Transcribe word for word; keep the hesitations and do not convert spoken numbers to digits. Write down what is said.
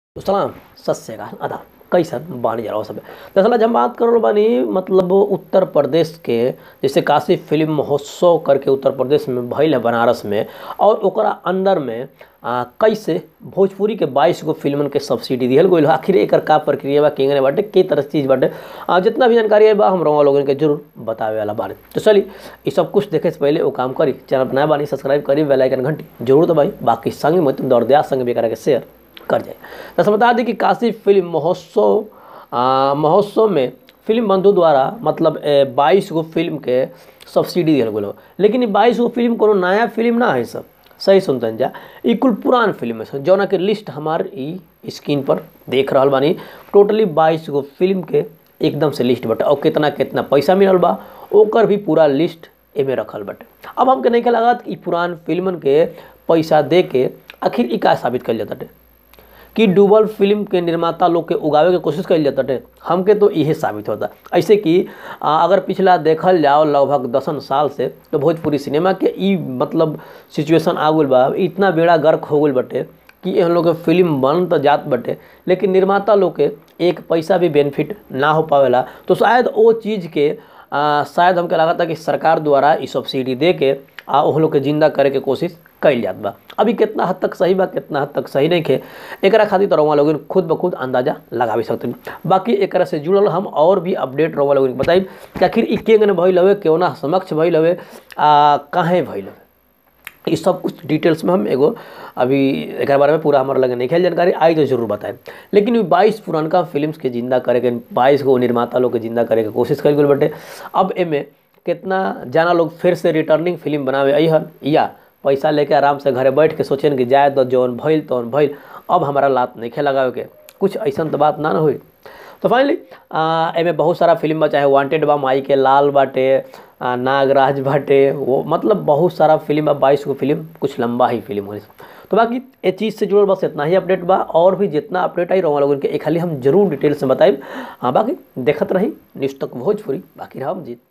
तो सलाम सत श्रीकाल आदाब कैसन बानी जरा सब। दरअसल आज हम बात कर रहे बानी मतलब उत्तर प्रदेश के जैसे काशी फिल्म महोत्सव करके उत्तर प्रदेश में भइल है बनारस में, और ओकरा अंदर में आ, कैसे भोजपुरी के बाईस गो फिल्मन के सब्सिडी दिहल गई। आखिर एकर का प्रक्रिया बा, केंगने बाटे, के तरह चीज़ बाटे, आ, जितना भी जानकारी बा हम रउआ लोगन के जरूर बतावे वाला बारे। तो चलिए ये सब कुछ देखे से पहले वो काम करी, चैनल बनाए बानी सब्सक्राइब करी, बेल आइकन घंटी जरूर दबाई, बाकी संग में दौड़ दिया संग भी करा के शेयर कर जाए। दरअसल बता दें कि काशी फिल्म महोत्सव महोत्सव में फिल्म बंधु द्वारा मतलब बाईस गो फिल्म के सब्सिडी दिया गया, लेकिन ये बाईस गो फिल्म कोनो नया फिल्म ना है, सब सही सुनते जा, ये कुल पुरान फिल्म है जौना के लिस्ट हमार ई स्क्रीन पर देख रहा बानी। टोटली बाईस गो फिल्म के एकदम से लिस्ट बटे, और कितना कितना पैसा मिलल बा ओकर भी पूरा लिस्ट एमे रखल बटे। अब हमके नहीं लगा कि पुरान फिल्मन के पैसा दे के आखिर ई का साबित कर जाता है कि डूबल फिल्म के निर्माता लोग के उगावे के कोशिश कल जाता है। हमके तो यही साबित होता ऐसे कि आ, अगर पिछला देखल जाओ लगभग दसन साल से तो भोजपुरी सिनेमा के ई मतलब सिचुएशन आ गई बा, इतना बेड़ा गर्क हो गई बटे कि इन लोग के फिल्म बन तो जात बटे, लेकिन निर्माता लोग के एक पैसा भी बेनिफिट ना हो पावेला। तो शायद वो चीज़ के आ, शायद हमके लगा था कि सरकार द्वारा ई सब्सिडी दे के आ वो लोग के जिंदा करे के कोशिश कल जात बा। अभी कितना हद तक सही बा कितना हद तक सही नहीं खे, एकरा खातिर तो रउआ लोगन खुद ब खुद अंदाजा लगा भी सकते। बाकी एकरा से जुड़ल हम और भी अपडेट रउआ लोगन बताई कि आखिर ई केंगने भइल हवे, केवना समक्ष भइल हवे, आ काहे भइल हवे, ये सब कुछ डिटेल्स में हम एगो अभी एक बारे में पूरा हमारे लगे नहीं खेल जानकारी आई तो जरूर बताएं। लेकिन ये बाईस पुरानका फिल्म्स के जिंदा करे के बाईस गो निर्माता लोग के जिंदा करे के कोशिश कल गई बटे। अब एमे कितना जाना लोग फिर से रिटर्निंग फिल्म बनावे अहन या पैसा लेके आराम से घरे बैठ के सोचें कि जाए तो जौन भइल तौन भइल, अब हमारा लात नहीं खे लगावे के, कुछ ऐसा तो बात ना न हुई। तो फाइनली एमे बहुत सारा फिल्म बा, चाहे वांटेड बा, माई के लाल बाटे, आ, नागराज बाटे, वो मतलब बहुत सारा फिल्म बा, बाईस गो फिल्म, कुछ लंबा ही फिल्म होने। तो बाकी ये चीज़ से जुड़ल बस इतना ही अपडेट बा, और भी जितना अपडेट आई रहा लोगन के एक खाली हम जरूर डिटेल से बताइब। हाँ बाकी देखत रही न्यूज़ तक भोजपुरी, बाकी हम जीत।